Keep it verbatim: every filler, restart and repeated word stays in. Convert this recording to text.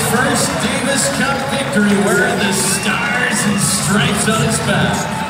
first Davis Cup victory wearing the stars and stripes on his back.